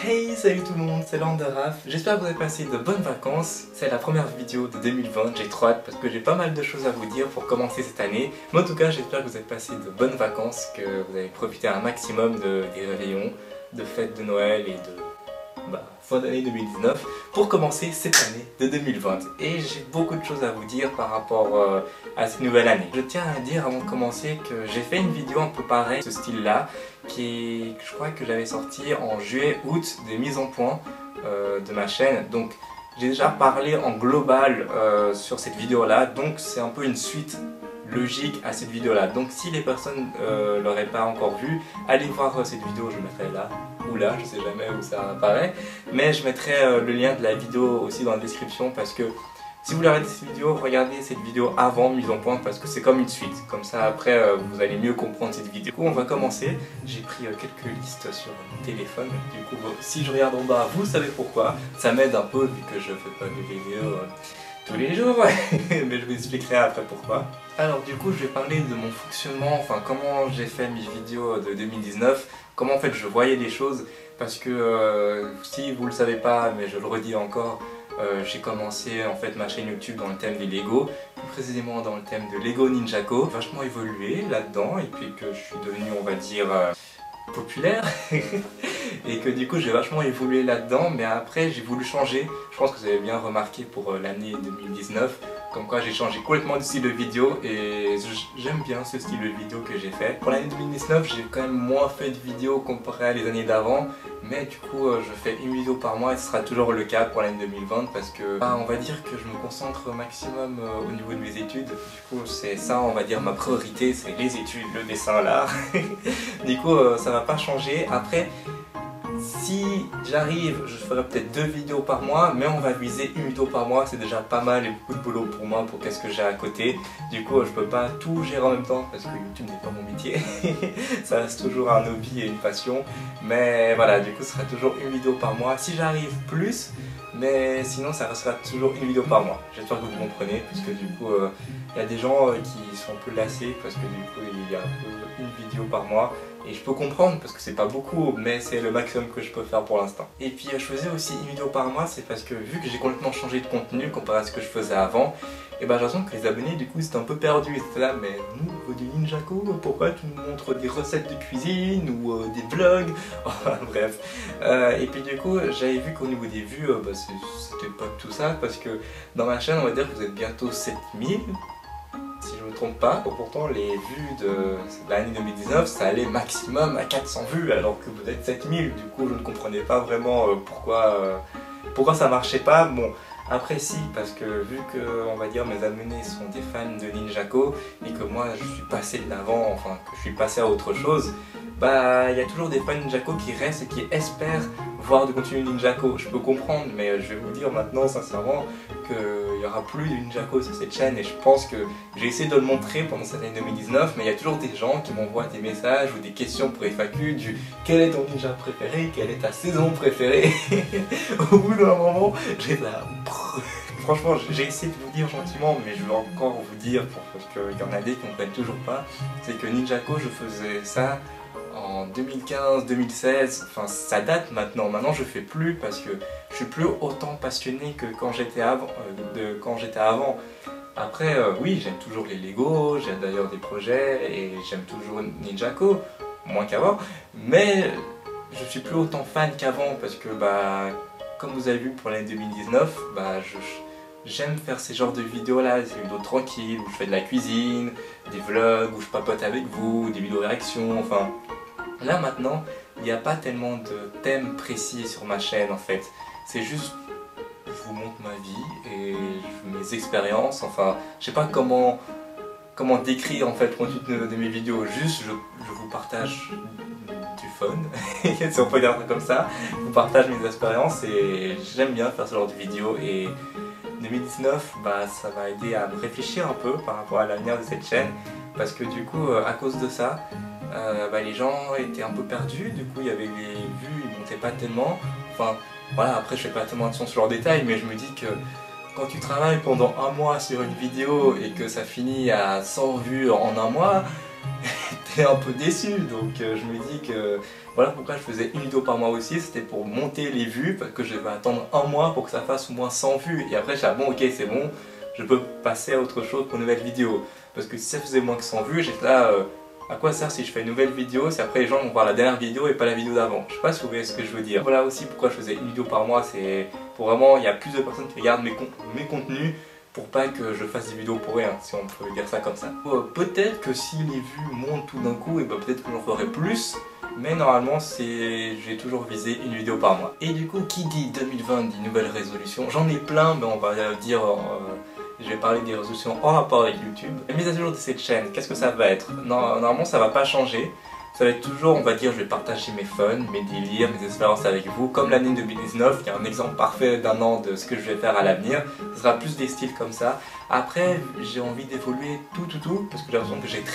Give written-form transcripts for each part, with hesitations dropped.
Hey, salut tout le monde, c'est Laurent de Raph. J'espère que vous avez passé de bonnes vacances. C'est la première vidéo de 2020, j'ai trop hâte parce que j'ai pas mal de choses à vous dire pour commencer cette année. Mais en tout cas, j'espère que vous avez passé de bonnes vacances, que vous avez profité un maximum des réveillons, de fêtes de Noël et de fin d'année 2019 pour commencer cette année de 2020. Et j'ai beaucoup de choses à vous dire par rapport à cette nouvelle année. Je tiens à dire avant de commencer que j'ai fait une vidéo un peu pareille, ce style-là, je crois que j'avais sorti en juillet-août des mises en point de ma chaîne. Donc j'ai déjà parlé en global sur cette vidéo-là, donc c'est un peu une suite logique à cette vidéo-là. Donc si les personnes l'auraient pas encore vue, allez voir cette vidéo, je mettrai là ou là, je sais jamais où ça apparaît, mais je mettrai le lien de la vidéo aussi dans la description parce que si vous voulez arrêter cette vidéo, regardez cette vidéo avant mise en point parce que c'est comme une suite. Comme ça après vous allez mieux comprendre cette vidéo. Du coup on va commencer. J'ai pris quelques listes sur mon téléphone. Du coup si je regarde en bas, vous savez pourquoi. Ça m'aide un peu vu que je fais pas de vidéos tous les jours. Mais je vous expliquerai après pourquoi. Alors du coup je vais parler de mon fonctionnement, enfin comment j'ai fait mes vidéos de 2019. Comment en fait je voyais les choses. Parce que si vous le savez pas, mais je le redis encore, j'ai commencé en fait ma chaîne YouTube dans le thème des Lego, plus précisément dans le thème de Lego Ninjago. J'ai vachement évolué là-dedans et puis que je suis devenu, on va dire, populaire et que du coup j'ai vachement évolué là-dedans, mais après j'ai voulu changer. Je pense que vous avez bien remarqué pour l'année 2019, comme quoi j'ai changé complètement de style de vidéo et j'aime bien ce style de vidéo que j'ai fait. Pour l'année 2019 j'ai quand même moins fait de vidéos comparé à les années d'avant, mais du coup je fais une vidéo par mois et ce sera toujours le cas pour l'année 2020 parce que on va dire que je me concentre au maximum au niveau de mes études. Du coup c'est ça, on va dire, ma priorité, c'est les études, le dessin, l'art. Du coup ça va pas changer. Après si j'arrive, je ferai peut-être 2 vidéos par mois, mais on va viser une vidéo par mois, c'est déjà pas mal et beaucoup de boulot pour moi pour qu'est-ce que j'ai à côté. Du coup je peux pas tout gérer en même temps parce que YouTube n'est pas mon métier. Ça reste toujours un hobby et une passion, mais voilà, du coup ce sera toujours une vidéo par mois si j'arrive plus, mais sinon ça restera toujours une vidéo par mois. J'espère que vous comprenez, puisque du coup il y a des gens qui sont un peu lassés parce que du coup il y a un peu une vidéo par mois. Et je peux comprendre parce que c'est pas beaucoup, mais c'est le maximum que je peux faire pour l'instant. Et puis je faisais aussi une vidéo par mois, c'est parce que vu que j'ai complètement changé de contenu comparé à ce que je faisais avant, et ben j'ai l'impression que les abonnés du coup c'était un peu perdu. Ils étaient là, mais nous, du Ninjago, pourquoi tu nous montres des recettes de cuisine ou des vlogs? Bref. Et puis du coup j'avais vu qu'au niveau des vues, c'était pas tout ça, parce que dans ma chaîne on va dire que vous êtes bientôt 7000. Si je ne me trompe pas, pourtant les vues de l'année 2019 ça allait maximum à 400 vues alors que vous êtes 7000, du coup je ne comprenais pas vraiment pourquoi ça marchait pas. Bon, après si, parce que vu que on va dire mes abonnés sont des fans de Ninjago et que moi je suis passé de l'avant, enfin que je suis passé à autre chose, bah il y a toujours des fans Ninjago qui restent et qui espèrent voir du contenu Ninjago. Je peux comprendre, mais je vais vous dire maintenant sincèrement qu'il n'y aura plus de Ninjago sur cette chaîne et je pense que j'ai essayé de le montrer pendant cette année 2019, mais il y a toujours des gens qui m'envoient des messages ou des questions pour FAQ du quel est ton ninja préféré, quelle est ta saison préférée. Au bout d'un moment, j'ai là. Franchement, j'ai essayé de vous dire gentiment, mais je veux encore vous dire, parce qu'il y en a des qui ne comprennent toujours pas, c'est que Ninjago, je faisais ça en 2015-2016, enfin ça date maintenant. Maintenant je fais plus parce que je suis plus autant passionné que quand j'étais avant. Après oui, j'aime toujours les Lego, j'ai d'ailleurs des projets et j'aime toujours Ninjago, moins qu'avant, mais je suis plus autant fan qu'avant parce que comme vous avez vu pour l'année 2019, j'aime faire ces genres de vidéos là, des vidéos tranquilles où je fais de la cuisine, des vlogs où je papote avec vous, des vidéos réactions, enfin. Là maintenant, il n'y a pas tellement de thèmes précis sur ma chaîne en fait. C'est juste, je vous montre ma vie et mes expériences, enfin, je sais pas comment décrire en fait le contenu de mes vidéos. Juste, je vous partage du fun, si on peut dire ça comme ça. Je vous partage mes expériences et j'aime bien faire ce genre de vidéos et 2019, ça m'a aidé à me réfléchir un peu par rapport à l'avenir de cette chaîne parce que du coup, à cause de ça, les gens étaient un peu perdus, du coup il y avait les vues, ils montaient pas tellement, enfin voilà, après je fais pas tellement attention sur leurs détails, mais je me dis que quand tu travailles pendant un mois sur une vidéo et que ça finit à 100 vues en un mois, j'étais un peu déçu, donc je me dis que voilà pourquoi je faisais une vidéo par mois aussi, c'était pour monter les vues, parce que je vais attendre un mois pour que ça fasse au moins 100 vues, et après j'ai dit bon ok c'est bon, je peux passer à autre chose pour une nouvelle vidéo, parce que si ça faisait moins que 100 vues, j'étais là, à quoi ça sert si je fais une nouvelle vidéo, si après les gens vont voir la dernière vidéo et pas la vidéo d'avant. Je sais pas si vous voyez ce que je veux dire. Voilà aussi pourquoi je faisais une vidéo par mois, c'est pour vraiment, il y a plus de personnes qui regardent mes contenus, pour pas que je fasse des vidéos pour rien, si on peut dire ça comme ça. Peut-être que si les vues montent tout d'un coup, et ben peut-être que j'en ferai plus, mais normalement j'ai toujours visé une vidéo par mois. Et du coup, qui dit 2020 dit nouvelle résolution, j'en ai plein, mais on va dire, je vais parler des résolutions en rapport avec YouTube. La mise à jour de cette chaîne, qu'est-ce que ça va être? Normalement ça va pas changer. Ça va être toujours, on va dire, je vais partager mes fun, mes délires, mes expériences avec vous, comme l'année 2019, qui est un exemple parfait d'un an de ce que je vais faire à l'avenir. Ce sera plus des styles comme ça. Après, j'ai envie d'évoluer tout, parce que j'ai l'impression que j'ai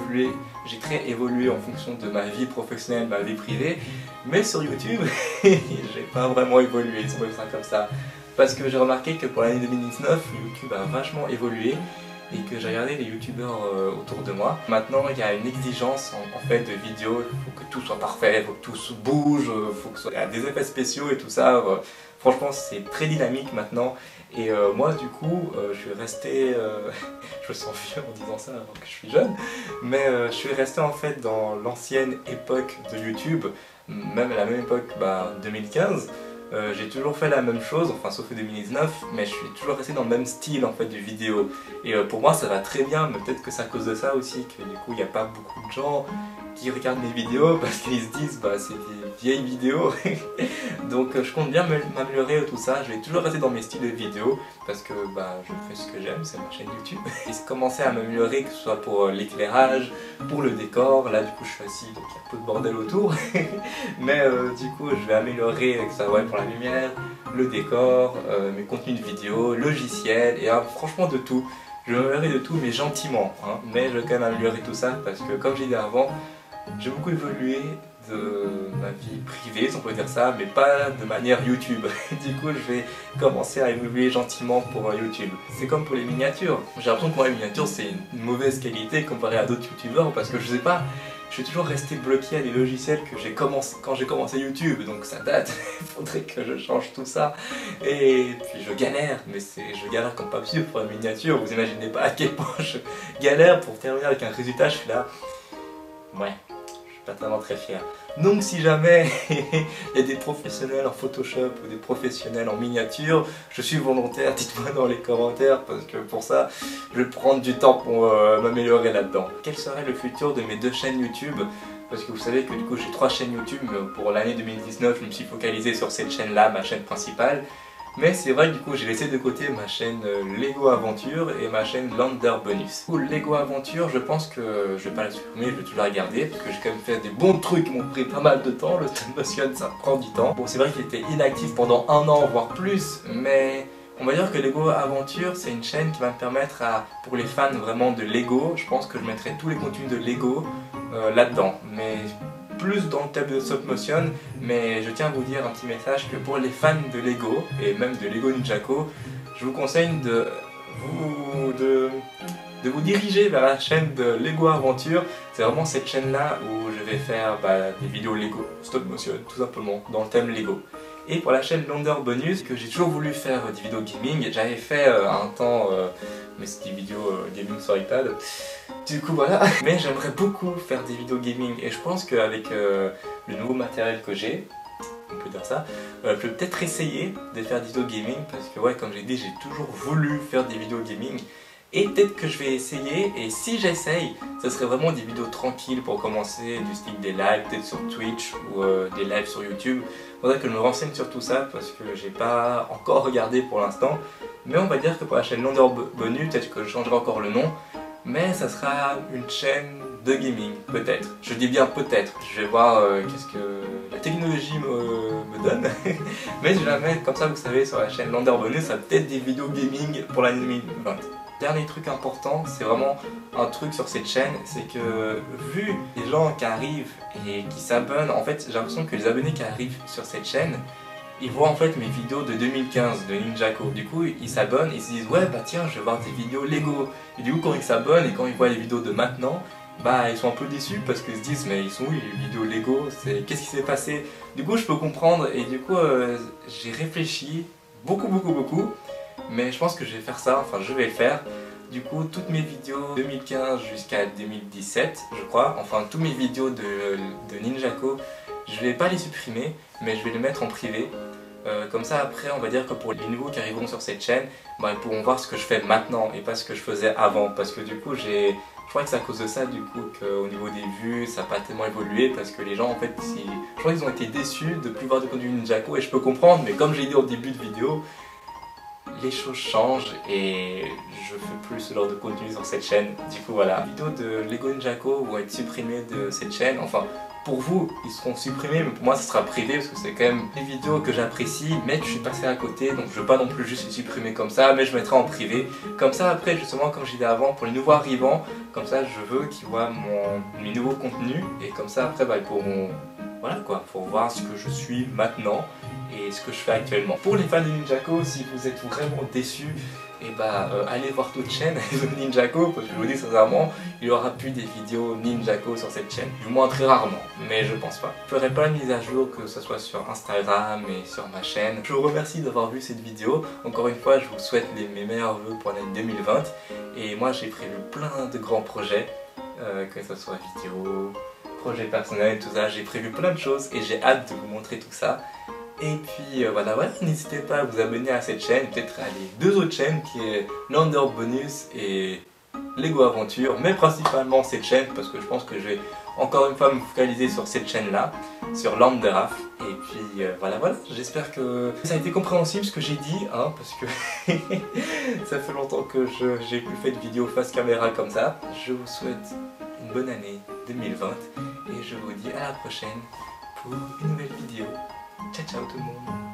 très évolué en fonction de ma vie professionnelle, ma vie privée. Mais sur YouTube, j'ai pas vraiment évolué, si on peut dire ça comme ça. Parce que j'ai remarqué que pour l'année 2019, YouTube a vachement évolué. Et que j'ai regardé les youtubeurs autour de moi. Maintenant il y a une exigence en fait de vidéos, il faut que tout soit parfait, il faut que tout bouge, il faut que il y a des effets spéciaux et tout ça. Franchement c'est très dynamique maintenant. Et moi du coup je suis resté, je me sens vieux en disant ça alors que je suis jeune, mais je suis resté en fait dans l'ancienne époque de YouTube, même à la même époque 2015. J'ai toujours fait la même chose, enfin sauf en 2019, mais je suis toujours resté dans le même style en fait de vidéo. Et pour moi ça va très bien, mais peut-être que c'est à cause de ça aussi que du coup il n'y a pas beaucoup de gens qui regardent mes vidéos parce qu'ils se disent c'est des vieilles vidéos. Donc je compte bien m'améliorer tout ça, je vais toujours rester dans mes styles de vidéo parce que je fais ce que j'aime, c'est ma chaîne YouTube. Et c'est commencer à m'améliorer, que ce soit pour l'éclairage, pour le décor. Là du coup je suis assis donc il y a un peu de bordel autour. Mais du coup je vais améliorer que ça pour la lumière, le décor, mes contenus de vidéo, logiciel et franchement de tout. Je vais m'améliorer de tout mais gentiment, hein. Mais je vais quand même améliorer tout ça parce que comme j'ai dit avant, j'ai beaucoup évolué de ma vie privée, si on peut dire ça, mais pas de manière YouTube. Du coup, je vais commencer à évoluer gentiment pour YouTube. C'est comme pour les miniatures. J'ai l'impression que moi, les miniatures, c'est une mauvaise qualité comparé à d'autres YouTubeurs parce que je sais pas, je suis toujours resté bloqué à des logiciels que j'ai commencé quand j'ai commencé YouTube, donc ça date. Il faudrait que je change tout ça. Et puis je galère, mais je galère comme pas possible pour une miniature. Vous imaginez pas à quel point je galère pour terminer avec un résultat. Je suis là, ouais. Pas tellement très fier. Donc si jamais il y a des professionnels en Photoshop ou des professionnels en miniature, je suis volontaire, dites-moi dans les commentaires parce que pour ça, je vais prendre du temps pour m'améliorer là-dedans. Quel serait le futur de mes deux chaînes YouTube? Parce que vous savez que du coup j'ai 3 chaînes YouTube, mais pour l'année 2019 je me suis focalisé sur cette chaîne-là, ma chaîne principale. Mais c'est vrai que du coup j'ai laissé de côté ma chaîne Lego Aventure et ma chaîne Lander Bonus. Pour Lego Aventure, je pense que je vais pas la supprimer, je vais toujours la garder parce que j'ai quand même fait des bons trucs qui m'ont pris pas mal de temps. Le stop motion ça prend du temps. Bon c'est vrai qu'il était inactif pendant 1 an voire plus, mais on va dire que Lego Aventure c'est une chaîne qui va me permettre pour les fans vraiment de Lego, je pense que je mettrai tous les contenus de Lego là-dedans. Mais plus dans le thème de stop motion, mais je tiens à vous dire un petit message que pour les fans de Lego et même de Lego Ninjago, je vous conseille de vous diriger vers la chaîne de Lego Aventure. C'est vraiment cette chaîne là où je vais faire des vidéos Lego stop motion tout simplement dans le thème Lego. Et pour la chaîne Lander Bonus, que j'ai toujours voulu faire des vidéos gaming, j'avais fait un temps, mais c'était des vidéos gaming sur iPad. Du coup voilà, mais j'aimerais beaucoup faire des vidéos gaming et je pense qu'avec le nouveau matériel que j'ai, on peut dire ça, je vais peut-être essayer de faire des vidéos gaming parce que ouais, comme j'ai dit, j'ai toujours voulu faire des vidéos gaming. Et peut-être que je vais essayer, et si j'essaye, ce serait vraiment des vidéos tranquilles pour commencer, du style des lives, peut-être sur Twitch ou des lives sur YouTube. Il faudrait que je me renseigne sur tout ça parce que j'ai pas encore regardé pour l'instant. Mais on va dire que pour la chaîne Lander Bonus, peut-être que je changerai encore le nom. Mais ça sera une chaîne de gaming, peut-être. Je dis bien peut-être. Je vais voir qu'est-ce que la technologie me donne. Mais jamais, comme ça vous savez, sur la chaîne Lander Bonus, ça va peut-être des vidéos gaming pour l'année 2020. Dernier truc important, c'est vraiment un truc sur cette chaîne, c'est que vu les gens qui arrivent et qui s'abonnent, en fait j'ai l'impression que les abonnés qui arrivent sur cette chaîne, ils voient en fait mes vidéos de 2015 de Ninjago. Du coup ils s'abonnent et ils se disent ouais tiens je vais voir des vidéos Lego. Et du coup quand ils s'abonnent et quand ils voient les vidéos de maintenant, bah ils sont un peu déçus parce qu'ils se disent mais ils sont où les vidéos Lego, qu'est-ce qui s'est passé? Du coup je peux comprendre et du coup j'ai réfléchi beaucoup, mais je pense que je vais faire ça, enfin je vais le faire. Du coup toutes mes vidéos 2015 jusqu'à 2017 je crois, enfin toutes mes vidéos de Ninjaco, je vais pas les supprimer mais je vais les mettre en privé. Comme ça après on va dire que pour les nouveaux qui arriveront sur cette chaîne, bah, ils pourront voir ce que je fais maintenant et pas ce que je faisais avant, parce que du coup je crois que c'est à cause de ça du coup qu'au niveau des vues ça n'a pas tellement évolué, parce que les gens en fait je crois qu'ils ont été déçus de plus voir de contenu Ninjaco, et je peux comprendre, mais comme j'ai dit au début de vidéo, les choses changent et je fais plus ce genre de contenu sur cette chaîne. Du coup voilà, les vidéos de Lego Ninjaco vont être supprimées de cette chaîne, enfin pour vous ils seront supprimés mais pour moi ce sera privé parce que c'est quand même des vidéos que j'apprécie mais que je suis passé à côté, donc je veux pas non plus juste les supprimer comme ça, mais je mettrai en privé. Comme ça après justement comme j'ai dit avant, pour les nouveaux arrivants, comme ça je veux qu'ils voient mes nouveaux contenus et comme ça après bah, ils pourront, voilà quoi, pour voir ce que je suis maintenant et ce que je fais actuellement. Pour les fans de Ninjaco, si vous êtes vraiment déçus, et bah allez voir d'autres chaînes de Ninjaco, parce que je vous dis sincèrement, il n'y aura plus des vidéos Ninjaco sur cette chaîne, du moins très rarement, mais je pense pas. Je ferai pas de mise à jour, que ce soit sur Instagram et sur ma chaîne. Je vous remercie d'avoir vu cette vidéo. Encore une fois, je vous souhaite mes meilleurs vœux pour l'année 2020, et moi j'ai prévu plein de grands projets, que ce soit vidéo, projet personnel, tout ça, j'ai prévu plein de choses et j'ai hâte de vous montrer tout ça. Et puis voilà, n'hésitez pas à vous abonner à cette chaîne, peut-être à les deux autres chaînes qui est Lander Bonus et Lego Aventure, mais principalement cette chaîne parce que je pense que je vais encore une fois me focaliser sur cette chaîne là, sur Landeraf. Et puis voilà, j'espère que ça a été compréhensible ce que j'ai dit, hein, parce que ça fait longtemps que j'ai plus fait de vidéo face caméra comme ça. Je vous souhaite une bonne année 2020 et je vous dis à la prochaine pour une nouvelle vidéo. Ciao ciao tout le monde.